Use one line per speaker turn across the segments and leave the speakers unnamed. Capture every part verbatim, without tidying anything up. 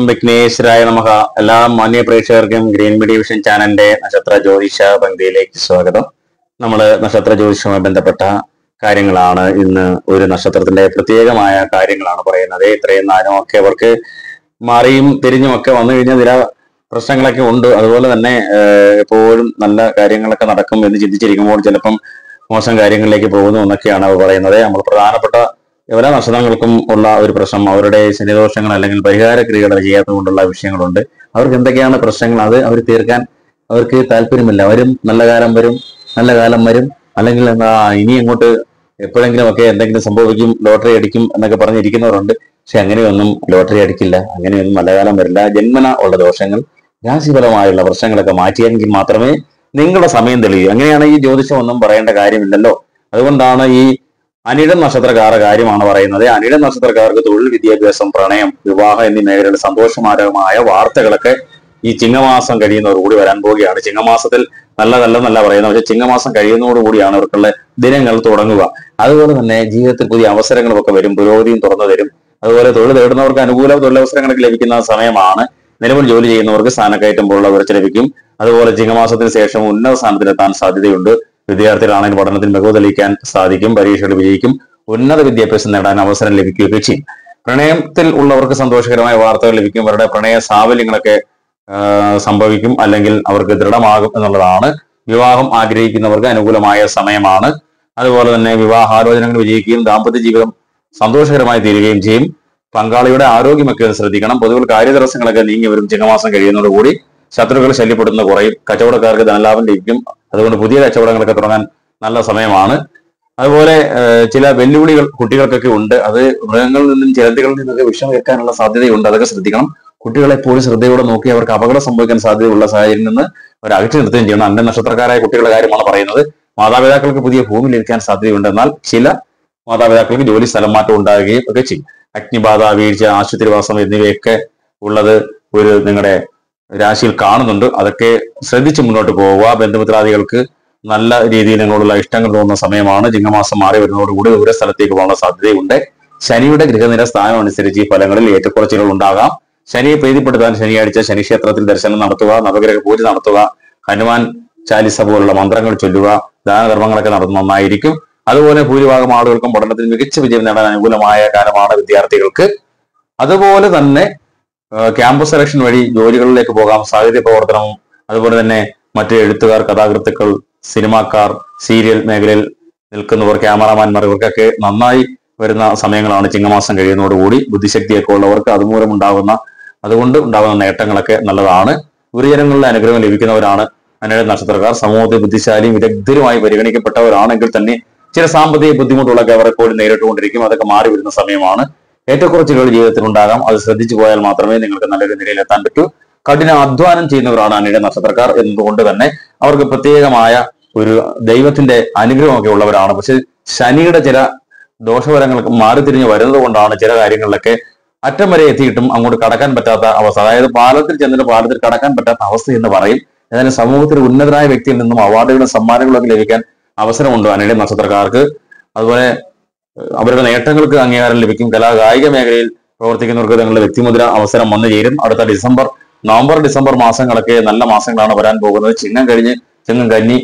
വിഘ്നേശ്വരായ നമഃ. എല്ലാ മാന്യ പ്രേക്ഷകർക്കും ഗ്രീൻ മീഡിയ വിഷൻ ചാനലിന്റെ നക്ഷത്ര ജ്യോതിഷ പങ്ക്തിയിലേക്ക് സ്വാഗതം. നമ്മൾ നക്ഷത്ര ജ്യോതിഷവുമായി ബന്ധപ്പെട്ട കാര്യങ്ങളാണ് ഇന്ന്. ഒരു നക്ഷത്രത്തിന്റെ പ്രത്യേകമായ കാര്യങ്ങളാണ് പറയുന്നത്. ഇത്രയും നാലും ഒക്കെ അവർക്ക് മാറിയും തിരിഞ്ഞും ഒക്കെ വന്നു കഴിഞ്ഞാൽ ചില പ്രശ്നങ്ങളൊക്കെ ഉണ്ട്. അതുപോലെ തന്നെ എപ്പോഴും നല്ല കാര്യങ്ങളൊക്കെ നടക്കും എന്ന് ചിന്തിച്ചിരിക്കുമ്പോൾ ചിലപ്പം മോശം കാര്യങ്ങളിലേക്ക് പോകുന്നു എന്നൊക്കെയാണ് അവർ പറയുന്നത്. നമ്മൾ പ്രധാനപ്പെട്ട എല്ലാ നക്ഷത്രങ്ങൾക്കും ഉള്ള ഒരു പ്രശ്നം അവരുടെ ശനിദോഷങ്ങൾ അല്ലെങ്കിൽ പരിഹാര ക്രിയകൾ ചെയ്യാത്തത് കൊണ്ടുള്ള വിഷയങ്ങളുണ്ട്. അവർക്ക് എന്തൊക്കെയാണ് പ്രശ്നങ്ങൾ അത് അവർ തീർക്കാൻ അവർക്ക് താല്പര്യമില്ല. വരും നല്ല കാലം വരും, നല്ല കാലം വരും, അല്ലെങ്കിൽ എന്താ ഇനി അങ്ങോട്ട് എപ്പോഴെങ്കിലും ഒക്കെ എന്തെങ്കിലും സംഭവിക്കും, ലോട്ടറി അടിക്കും എന്നൊക്കെ പറഞ്ഞിരിക്കുന്നവരുണ്ട്. പക്ഷെ അങ്ങനെയൊന്നും ലോട്ടറി അടിക്കില്ല, അങ്ങനെയൊന്നും നല്ല കാലം വരില്ല. ജന്മന ഉള്ള ദോഷങ്ങൾ, രാശിഫലമായുള്ള പ്രശ്നങ്ങളൊക്കെ മാറ്റിയെങ്കിൽ മാത്രമേ നിങ്ങളുടെ സമയം തെളിയൂ. അങ്ങനെയാണ് ഈ ജ്യോതിഷം ഒന്നും പറയേണ്ട കാര്യമില്ലല്ലോ. അതുകൊണ്ടാണ് ഈ അനിഴം നക്ഷത്രക്കാരുടെ കാര്യമാണ് പറയുന്നത്. അനിഴം നക്ഷത്രക്കാർക്ക് തൊഴിൽ, വിദ്യാഭ്യാസം, പ്രണയം, വിവാഹം എന്നീ മേഖലകളിൽ സന്തോഷകരമായ വാർത്തകളൊക്കെ ഈ ചിങ്ങമാസം കഴിയുന്നതോടുകൂടി വരാൻ പോവുകയാണ്. ചിങ്ങമാസത്തിൽ നല്ലതല്ലെന്നല്ല പറയുന്നത്, പക്ഷെ ചിങ്ങമാസം കഴിയുന്നതോടുകൂടിയാണ് അവർക്കുള്ള ദിനങ്ങൾ തുടങ്ങുക. അതുപോലെ തന്നെ ജീവിതത്തിൽ പുതിയ അവസരങ്ങളും ഒക്കെ വരും, പുരോഗതിയും തുറന്നു തരും. അതുപോലെ തൊഴിൽ തേടുന്നവർക്ക് അനുകൂല തൊഴിലവസരങ്ങളൊക്കെ ലഭിക്കുന്ന സമയമാണ്. നിലവിൽ ജോലി ചെയ്യുന്നവർക്ക് സ്ഥാനക്കയറ്റം പോലുള്ള ഉയർച്ച ലഭിക്കും. അതുപോലെ ചിങ്ങമാസത്തിന് ശേഷം ഉന്നത സ്ഥാനത്തിലെത്താൻ സാധ്യതയുണ്ട്. വിദ്യാർത്ഥികളാണെങ്കിൽ പഠനത്തിൽ മികവ് തെളിയിക്കാൻ സാധിക്കും, പരീക്ഷകൾ വിജയിക്കും, ഉന്നത വിദ്യാഭ്യാസം നേടാൻ അവസരം ലഭിക്കുകയൊക്കെ ചെയ്യും. പ്രണയത്തിൽ ഉള്ളവർക്ക് സന്തോഷകരമായ വാർത്തകൾ ലഭിക്കും. അവരുടെ പ്രണയ സാഫല്യങ്ങളൊക്കെ സംഭവിക്കും, അല്ലെങ്കിൽ അവർക്ക് ദൃഢമാകും എന്നുള്ളതാണ്. വിവാഹം ആഗ്രഹിക്കുന്നവർക്ക് അനുകൂലമായ സമയമാണ്. അതുപോലെ തന്നെ വിവാഹാലോചനകൾ വിജയിക്കുകയും ദാമ്പത്യ ജീവിതം സന്തോഷകരമായി തീരുകയും ചെയ്യും. പങ്കാളിയുടെ ആരോഗ്യമൊക്കെ ശ്രദ്ധിക്കണം. പൊതുവിൽ കാര്യതടസ്സങ്ങളൊക്കെ നീങ്ങി വരും. ചിങ്ങമാസം കഴിയുന്നതോടുകൂടി ശത്രുക്കൾ ശല്യപ്പെടുന്ന കുറയും. കച്ചവടക്കാർക്ക് ധനലാഭം ലഭിക്കും. അതുകൊണ്ട് പുതിയ കച്ചവടങ്ങളൊക്കെ തുടങ്ങാൻ നല്ല സമയമാണ്. അതുപോലെ ചില വെല്ലുവിളികൾ കുട്ടികൾക്കൊക്കെ ഉണ്ട്. അത് മൃഗങ്ങളിൽ നിന്നും ചിരന്തകളിൽ നിന്നൊക്കെ വിഷം വെക്കാനുള്ള സാധ്യതയുണ്ട്. അതൊക്കെ ശ്രദ്ധിക്കണം. കുട്ടികളെ എപ്പോഴും ശ്രദ്ധയോടെ നോക്കി അവർക്ക് അപകടം സംഭവിക്കാൻ സാധ്യതയുള്ള സാഹചര്യം നിന്ന് അവർ അകറ്റി നിർത്തുകയും ചെയ്യണം. അന്യ നക്ഷത്രക്കാരായ കുട്ടികളുടെ കാര്യമാണ് പറയുന്നത്. മാതാപിതാക്കൾക്ക് പുതിയ ഭൂമി ലഭിക്കാൻ സാധ്യതയുണ്ട്. എന്നാൽ ചില മാതാപിതാക്കൾക്ക് ജോലി സ്ഥലം മാറ്റം ഉണ്ടാകുകയും ഒക്കെ ചെയ്യും. അഗ്നിബാധ, വീഴ്ച, ആശുപത്രിവാസം എന്നിവയൊക്കെ ഉള്ളത് ഒരു നിങ്ങളുടെ രാശിയിൽ കാണുന്നുണ്ട്. അതൊക്കെ ശ്രദ്ധിച്ച് മുന്നോട്ട് പോവുക. ബന്ധുമിത്രാദികൾക്ക് നല്ല രീതിയിൽ നിങ്ങളുള്ള ഇഷ്ടങ്ങൾ തോന്നുന്ന സമയമാണ്. ചിങ്ങമാസം മാറി വരുന്നതോടുകൂടി ദൂര സ്ഥലത്തേക്ക് പോകാനുള്ള സാധ്യതയുണ്ട്. ശനിയുടെ ഗൃഹനില സ്ഥാനം അനുസരിച്ച് ഈ ഫലങ്ങളിൽ ഏറ്റക്കുറച്ചിലുകൾ ഉണ്ടാകാം. ശനിയെ പ്രീതിപ്പെടുത്താൻ ശനിയാഴ്ച ശനിക്ഷേത്രത്തിൽ ദർശനം നടത്തുക, നവഗ്രഹ പൂജ നടത്തുക, ഹനുമാൻ ചാലിസ പോലുള്ള മന്ത്രങ്ങൾ ചൊല്ലുക, ദാനധർമ്മങ്ങളൊക്കെ നടത്തുന്ന നന്നായിരിക്കും. അതുപോലെ ഭൂരിഭാഗം ആളുകൾക്കും പഠനത്തിൽ മികച്ച വിജയം നേടാൻ അനുകൂലമായ കാലമാണ് വിദ്യാർത്ഥികൾക്ക്. അതുപോലെ തന്നെ ക്യാമ്പസ് സെലക്ഷൻ വഴി ജോലികളിലേക്ക് പോകാം. സാഹിത്യ പ്രവർത്തനവും അതുപോലെ തന്നെ മറ്റ് എഴുത്തുകാർ, കഥാകൃത്തുക്കൾ, സിനിമാക്കാർ, സീരിയൽ മേഖലയിൽ നിൽക്കുന്നവർ, ക്യാമറാമാൻമാർ, ഇവർക്കൊക്കെ നന്നായി വരുന്ന സമയങ്ങളാണ് ചിങ്ങമാസം കഴിയുന്നതോടുകൂടി. ബുദ്ധിശക്തിയൊക്കെ ഉള്ളവർക്ക് അതുമൂലം ഉണ്ടാകുന്ന അതുകൊണ്ട് ഉണ്ടാകുന്ന നേട്ടങ്ങളൊക്കെ നല്ലതാണ്. ഗുരുജനങ്ങളുടെ അനുഗ്രഹം ലഭിക്കുന്നവരാണ് അനിഴം നക്ഷത്രക്കാർ. സമൂഹത്തിൽ ബുദ്ധിശാലിയും വിദഗ്ധരുമായി പരിഗണിക്കപ്പെട്ടവരാണെങ്കിൽ തന്നെ ചില സാമ്പത്തിക ബുദ്ധിമുട്ടുകളൊക്കെ അവർ എപ്പോഴും നേരിട്ടുകൊണ്ടിരിക്കും. അതൊക്കെ മാറി വരുന്ന സമയമാണ്. ഏറ്റക്കുറച്ചിലുകൾ ജീവിതത്തിൽ ഉണ്ടാകാം. അത് ശ്രദ്ധിച്ചു പോയാൽ മാത്രമേ നിങ്ങൾക്ക് നല്ലൊരു നിലയിൽ എത്താൻ പറ്റൂ. കഠിന അധ്വാനം ചെയ്യുന്നവരാണ് അനിഴം നക്ഷത്രക്കാർ എന്നതുകൊണ്ട് തന്നെ അവർക്ക് പ്രത്യേകമായ ഒരു ദൈവത്തിന്റെ അനുഗ്രഹമൊക്കെ ഉള്ളവരാണ്. പക്ഷെ ശനിയുടെ ചില ദോഷഫലങ്ങൾക്ക് മാറി തിരിഞ്ഞ് വരുന്നത് കൊണ്ടാണ് ചില കാര്യങ്ങളിലൊക്കെ അറ്റം വരെ എത്തിയിട്ടും അങ്ങോട്ട് കടക്കാൻ പറ്റാത്ത അവസ്ഥ. അതായത് പാലത്തിൽ ചെന്നിട്ട് പാലത്തിൽ കടക്കാൻ പറ്റാത്ത അവസ്ഥ എന്ന് പറയും. ഏതായാലും സമൂഹത്തിൽ ഉന്നതരായ വ്യക്തിയിൽ നിന്നും അവാർഡുകളും സമ്മാനങ്ങളും ഒക്കെ ലഭിക്കാൻ അവസരമുണ്ട് അനിഴം നക്ഷത്രക്കാർക്ക്. അതുപോലെ അവരുടെ നേട്ടങ്ങൾക്ക് അംഗീകാരം ലഭിക്കും. കലാ കായിക മേഖലയിൽ പ്രവർത്തിക്കുന്നവർക്ക് തങ്ങളുടെ വ്യക്തിമുദ്ര അവസരം വന്നു ചേരും. അടുത്ത ഡിസംബർ നവംബർ ഡിസംബർ മാസങ്ങളൊക്കെ നല്ല മാസങ്ങളാണ് വരാൻ പോകുന്നത്. ചിങ്ങം കഴിഞ്ഞ് ചിങ്ങം കന്നി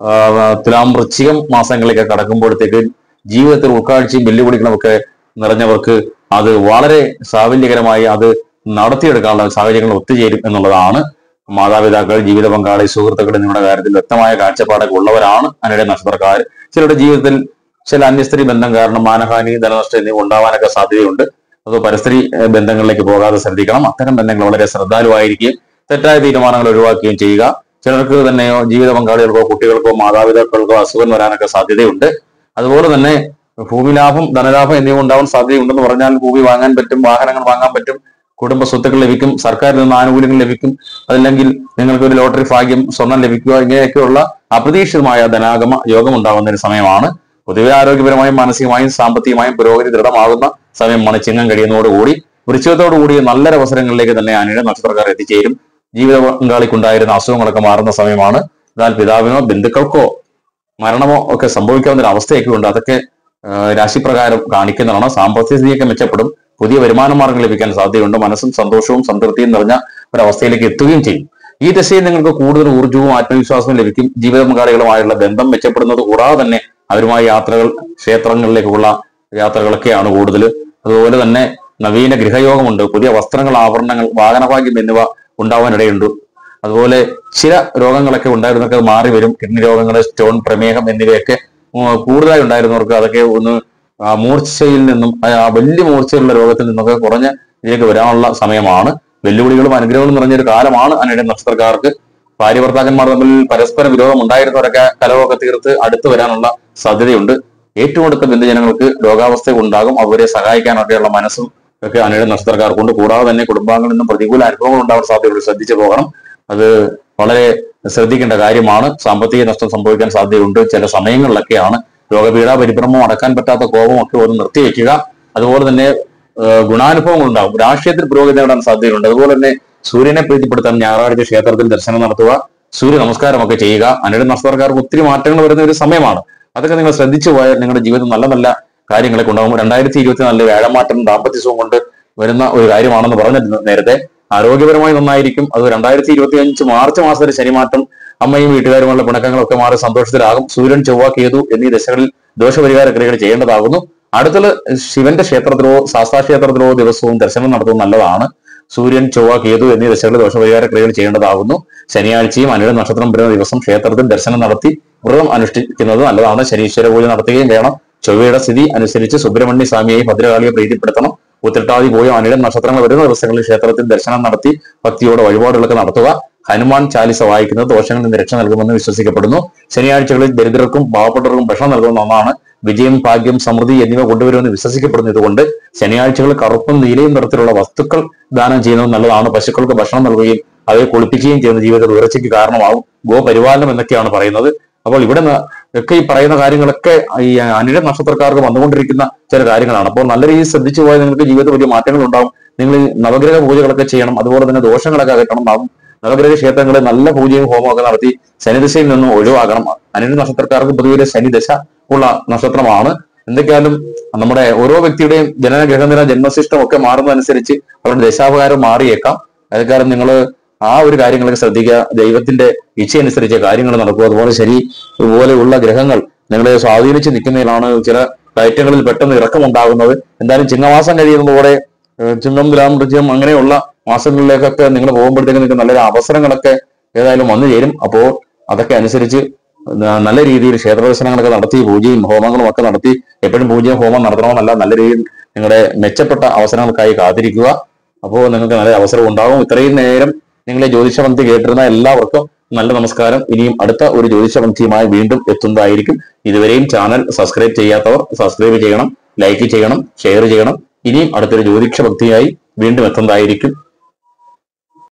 തുലാം വൃശ്ചികം മാസങ്ങളിലേക്ക് കടക്കുമ്പോഴത്തേക്ക് ജീവിതത്തിൽ ഉൾക്കാഴ്ചയും വെല്ലുവിളികളുമൊക്കെ നിറഞ്ഞവർക്ക് അത് വളരെ സാഫല്യകരമായി അത് നടത്തിയെടുക്കാനുള്ള സാഹചര്യങ്ങൾ ഒത്തുചേരും എന്നുള്ളതാണ്. മാതാപിതാക്കൾ, ജീവിത പങ്കാളി, സുഹൃത്തുക്കൾ എന്നിവരുടെ കാര്യത്തിൽ വ്യക്തമായ കാഴ്ചപ്പാടൊക്കെ ഉള്ളവരാണ് അനിഴം നക്ഷത്രക്കാർ. ചിലരുടെ ജീവിതത്തിൽ ചില അന്യസ്ത്രീ ബന്ധം കാരണം മാനഹാനി, ധനനഷ്ടം എന്നിവ ഉണ്ടാവാനൊക്കെ സാധ്യതയുണ്ട്. അത് പരസ്ത്രീ ബന്ധങ്ങളിലേക്ക് പോകാതെ ശ്രദ്ധിക്കണം. അത്തരം ബന്ധങ്ങൾ വളരെ ശ്രദ്ധാലുവായിരിക്കുകയും തെറ്റായ തീരുമാനങ്ങൾ ഒഴിവാക്കുകയും ചെയ്യുക. ചിലർക്ക് തന്നെയോ ജീവിത പങ്കാളികൾക്കോ കുട്ടികൾക്കോ മാതാപിതാക്കൾക്കോ അസുഖം വരാനൊക്കെ സാധ്യതയുണ്ട്. അതുപോലെ തന്നെ ഭൂമി ലാഭം, ധനലാഭം എന്നിവ ഉണ്ടാവാൻ സാധ്യതയുണ്ടെന്ന് പറഞ്ഞാൽ ഭൂമി വാങ്ങാൻ പറ്റും, വാഹനങ്ങൾ വാങ്ങാൻ പറ്റും, കുടുംബ സ്വത്തുക്കൾ ലഭിക്കും, സർക്കാരിൽ നിന്ന് ആനുകൂല്യങ്ങൾ ലഭിക്കും. അതല്ലെങ്കിൽ നിങ്ങൾക്ക് ഒരു ലോട്ടറി ഭാഗ്യം, സ്വർണം ലഭിക്കുക, ഇങ്ങനെയൊക്കെയുള്ള അപ്രതീക്ഷിതമായ ധനാഗമ യോഗം ഉണ്ടാകുന്ന ഒരു സമയമാണ്. പൊതുവെ ആരോഗ്യപരമായും മാനസികമായും സാമ്പത്തികമായും പുരോഗതി ദൃഢമാകുന്ന സമയമാണ് ചിങ്ങം കഴിയുന്നതോടുകൂടി. വൃശ്ചികത്തോടുകൂടി നല്ലൊരു അവസരങ്ങളിലേക്ക് തന്നെ അനിഴം നക്ഷത്രക്കാർ എത്തിച്ചേരും. ജീവിത പങ്കാളിക്കുണ്ടായിരുന്ന അസുഖങ്ങളൊക്കെ മാറുന്ന സമയമാണ്. എന്നാൽ പിതാവിനോ ബന്ധുക്കൾക്കോ മരണമോ ഒക്കെ സംഭവിക്കാവുന്ന ഒരു അവസ്ഥയൊക്കെ ഉണ്ട്. അതൊക്കെ രാശിപ്രകാരം കാണിക്കുന്നതാണ്. സാമ്പത്തിക സ്ഥിതിയൊക്കെ മെച്ചപ്പെടും. പുതിയ വരുമാന മാർഗം ലഭിക്കാൻ സാധ്യതയുണ്ട്. മനസ്സും സന്തോഷവും സംതൃപ്തിയും നിറഞ്ഞ ഒരവസ്ഥയിലേക്ക് എത്തുകയും ചെയ്യും. ഈ ദശയിൽ നിങ്ങൾക്ക് കൂടുതൽ ഊർജ്ജവും ആത്മവിശ്വാസവും ലഭിക്കും. ജീവിത പങ്കാളികളുമായുള്ള ബന്ധം മെച്ചപ്പെടുന്നത് കൂടാതെ തന്നെ അവരുമായി യാത്രകൾ, ക്ഷേത്രങ്ങളിലേക്കുള്ള യാത്രകളൊക്കെയാണ് കൂടുതൽ. അതുപോലെ തന്നെ നവീന ഗൃഹയോഗമുണ്ട്. പുതിയ വസ്ത്രങ്ങൾ, ആഭരണങ്ങൾ, വാഹനഭാഗ്യം എന്നിവ ഉണ്ടാവാനിടയുണ്ട്. അതുപോലെ ചില രോഗങ്ങളൊക്കെ ഉണ്ടായിരുന്നൊക്കെ മാറി വരും. കിഡ്നി രോഗങ്ങൾ, സ്റ്റോൺ, പ്രമേഹം എന്നിവയൊക്കെ കൂടുതലായി ഉണ്ടായിരുന്നവർക്ക് അതൊക്കെ ഒന്ന് മൂർച്ചയിൽ നിന്നും വലിയ മൂർച്ചയിലുള്ള രോഗത്തിൽ നിന്നൊക്കെ കുറഞ്ഞ ഇതിലേക്ക് വരാനുള്ള സമയമാണ്. വെല്ലുവിളികളും അനുഗ്രഹങ്ങളും നിറഞ്ഞൊരു കാലമാണ് അനിഴ നക്ഷത്രക്കാർക്ക്. ഭാര്യ ഭർത്താക്കന്മാർ തമ്മിൽ പരസ്പര വിരോധം ഉണ്ടായിരുന്നവരൊക്കെ കലവൊക്കെ തീർത്ത് അടുത്ത് വരാനുള്ള സാധ്യതയുണ്ട്. ഏറ്റവും അടുത്ത ബന്ധുജനങ്ങൾക്ക് രോഗാവസ്ഥ ഉണ്ടാകും. അവരെ സഹായിക്കാനൊക്കെയുള്ള മനസ്സും ഒക്കെ അനിഴ നക്ഷത്രക്കാർക്കുണ്ട്. കൂടാതെ തന്നെ കുടുംബാംഗങ്ങളിൽ നിന്നും പ്രതികൂല അനുഭവങ്ങൾ ഉണ്ടാവാൻ സാധ്യതയുണ്ട്. ശ്രദ്ധിച്ചു പോകണം. അത് വളരെ ശ്രദ്ധിക്കേണ്ട കാര്യമാണ്. സാമ്പത്തിക നഷ്ടം സംഭവിക്കാൻ സാധ്യതയുണ്ട്. ചില സമയങ്ങളിലൊക്കെയാണ് രോഗപീഠ, പരിഭ്രമം, അടക്കാൻ പറ്റാത്ത കോപം ഒക്കെ ഒന്ന് നിർത്തിവെക്കുക. അതുപോലെ തന്നെ ഗുണാനുഭവങ്ങൾ ഉണ്ടാകും. രാഷ്ട്രീയത്തിൽ പുരോഗതി നേടാൻ സാധ്യതയുണ്ട്. അതുപോലെ തന്നെ സൂര്യനെ പ്രീതിപ്പെടുത്താൻ ഞായറാഴ്ച ക്ഷേത്രത്തിൽ ദർശനം നടത്തുക, സൂര്യ നമസ്കാരമൊക്കെ ചെയ്യുക. അനിഴ നക്ഷത്രക്കാർക്ക് ഒത്തിരി മാറ്റങ്ങൾ വരുന്ന ഒരു സമയമാണ്. അതൊക്കെ നിങ്ങൾ ശ്രദ്ധിച്ചു പോയാൽ നിങ്ങളുടെ ജീവിതം നല്ല നല്ല കാര്യങ്ങളൊക്കെ ഉണ്ടാകും. രണ്ടായിരത്തി ഇരുപത്തിനാലിലെ വ്യാഴമാറ്റം ദാമ്പത്യസുഖം കൊണ്ട് വരുന്ന ഒരു കാര്യമാണെന്ന് പറഞ്ഞിരുന്നു നേരത്തെ. ആരോഗ്യപരമായി നന്നായിരിക്കും. അത് രണ്ടായിരത്തി ഇരുപത്തി അഞ്ച് മാർച്ച് മാസത്തിലെ ശനിമാറ്റം അമ്മയും വീട്ടുകാരുമുള്ള പിണക്കങ്ങളൊക്കെ മാറി സന്തോഷത്തിലാകും. സൂര്യൻ, ചൊവ്വ, കേതു എന്നീ ദശകളിൽ ദോഷപരിഹാര ക്രിയകൾ ചെയ്യേണ്ടതാകുന്നു. അടുത്തത് ശിവന്റെ ക്ഷേത്രത്തിലോ ശാസ്താ ക്ഷേത്രത്തിലോ ദിവസവും ദർശനം നടത്തുന്നത് നല്ലതാണ്. സൂര്യൻ, ചൊവ്വ, കേതു എന്നീ ദശകളിൽ ദോഷപരിഹാര ക്രിയകൾ ചെയ്യേണ്ടതാകുന്നു. ശനിയാഴ്ചയും അനിഴ നക്ഷത്രം വരുന്ന ദിവസം ക്ഷേത്രത്തിൽ ദർശനം നടത്തി വ്രതം അനുഷ്ഠിക്കുന്നത് നല്ലതാണ്. ശനീശ്വര പൂജ നടത്തുകയും വേണം. ചൊവ്വയുടെ സ്ഥിതി അനുസരിച്ച് സുബ്രഹ്മണ്യ സ്വാമിയെയും ഭദ്രകാളിയെ പ്രീതിപ്പെടുത്തണം. ഉത്രട്ടാതി പോയും അനിഴ നക്ഷത്രങ്ങൾ വരുന്ന ദിവസങ്ങളിൽ ക്ഷേത്രത്തിൽ ദർശനം നടത്തി ഭക്തിയോടെ വഴിപാടുകളൊക്കെ നടത്തുക. ഹനുമാൻ ചാലിസ വായിക്കുന്നത് ദോഷങ്ങളിൽ നിന്ന് രക്ഷ നൽകുമെന്ന് വിശ്വസിക്കപ്പെടുന്നു. ശനിയാഴ്ചകളിൽ ദരിദ്രർക്കും പാവപ്പെട്ടവർക്കും ഭക്ഷണം നൽകുന്ന ഒന്നാണ്. വിജയം, ഭാഗ്യം, സമൃദ്ധി എന്നിവ കൊണ്ടുവരുമെന്ന് വിശ്വസിക്കപ്പെടുന്നു. ഇതുകൊണ്ട് ശനിയാഴ്ചകൾ കറുപ്പും നീലയും നിറത്തിലുള്ള വസ്തുക്കൾ ദാനം ചെയ്യുന്നത് നല്ലതാണ്. പശുക്കൾക്ക് ഭക്ഷണം നൽകുകയും അവയെ കുളിപ്പിക്കുകയും ചെയ്യുന്ന ജീവിതത്തിൽ ഉയർച്ചയ്ക്ക് കാരണമാകും. ഗോപരിപാലനം എന്നൊക്കെയാണ് പറയുന്നത്. അപ്പോൾ ഇവിടെ ഒക്കെ ഈ പറയുന്ന കാര്യങ്ങളൊക്കെ ഈ അനിഴ നക്ഷത്രക്കാർക്ക് വന്നുകൊണ്ടിരിക്കുന്ന ചില കാര്യങ്ങളാണ്. അപ്പോൾ നല്ല രീതിയിൽ ശ്രദ്ധിച്ചു പോയാൽ നിങ്ങൾക്ക് ജീവിതത്തിൽ വലിയ മാറ്റങ്ങൾ ഉണ്ടാവും. നിങ്ങൾ നവഗ്രഹ പൂജകളൊക്കെ ചെയ്യണം. അതുപോലെ തന്നെ ദോഷങ്ങളൊക്കെ അകറ്റണം. നവഗ്രഹ ക്ഷേത്രങ്ങളിൽ നല്ല പൂജയും ഹോമമൊക്കെ നടത്തി ശനിദശയിൽ നിന്നും ഒഴിവാകണം. അനിഴ നക്ഷത്രക്കാർക്ക് പൊതുവെ ശനിദശ ഉള്ള നക്ഷത്രമാണ്. എന്തൊക്കെയാലും നമ്മുടെ ഓരോ വ്യക്തിയുടെയും ജനന ഗ്രഹനില, ജന്മശിഷ്ടം ഒക്കെ മാറുന്നതനുസരിച്ച് അവരുടെ ദശാപകാരം മാറിയേക്കാം. അതുകാരം നിങ്ങൾ ആ ഒരു കാര്യങ്ങളൊക്കെ ശ്രദ്ധിക്കുക. ദൈവത്തിന്റെ ഇച്ഛയനുസരിച്ച് കാര്യങ്ങൾ നടക്കുക. അതുപോലെ ശരി ഇതുപോലെയുള്ള ഗ്രഹങ്ങൾ നിങ്ങളെ സ്വാധീനിച്ച് നിൽക്കുന്നതിലാണ് ചില കയറ്റങ്ങളിൽ പെട്ടെന്ന് ഇറക്കമുണ്ടാകുന്നത്. എന്തായാലും ചിങ്ങമാസം കഴിയുന്നതോടെ ചിങ്ങം, തുലാം, വൃശ്ചികം അങ്ങനെയുള്ള മാസങ്ങളിലേക്കൊക്കെ നിങ്ങൾ പോകുമ്പോഴത്തേക്ക് നിങ്ങൾക്ക് നല്ലൊരു അവസരങ്ങളൊക്കെ ഏതായാലും വന്നു ചേരും. അപ്പോൾ അതൊക്കെ അനുസരിച്ച് നല്ല രീതിയിൽ ക്ഷേത്ര ദർശനങ്ങളൊക്കെ നടത്തി പൂജയും ഹോമങ്ങളും ഒക്കെ നടത്തി എപ്പോഴും പൂജയും ഹോമം നടത്തണമെന്നല്ല, നല്ല രീതിയിൽ നിങ്ങളുടെ മെച്ചപ്പെട്ട അവസരങ്ങൾക്കായി കാത്തിരിക്കുക. അപ്പോൾ നിങ്ങൾക്ക് നല്ല അവസരം ഉണ്ടാകും. ഇത്രയും നേരം നിങ്ങളെ ജ്യോതിഷപങ്ക്തി കേട്ടിരുന്ന എല്ലാവർക്കും നല്ല നമസ്കാരം. ഇനിയും അടുത്ത ഒരു ജ്യോതിഷപങ്ക്തിയുമായി വീണ്ടും എത്തുന്നതായിരിക്കും. ഇതുവരെയും ചാനൽ സബ്സ്ക്രൈബ് ചെയ്യാത്തവർ സബ്സ്ക്രൈബ് ചെയ്യണം, ലൈക്ക് ചെയ്യണം, ഷെയർ ചെയ്യണം. ഇനിയും അടുത്തൊരു ജ്യോതിഷ ഭക്തിയായി വീണ്ടും എത്തുന്നതായിരിക്കും.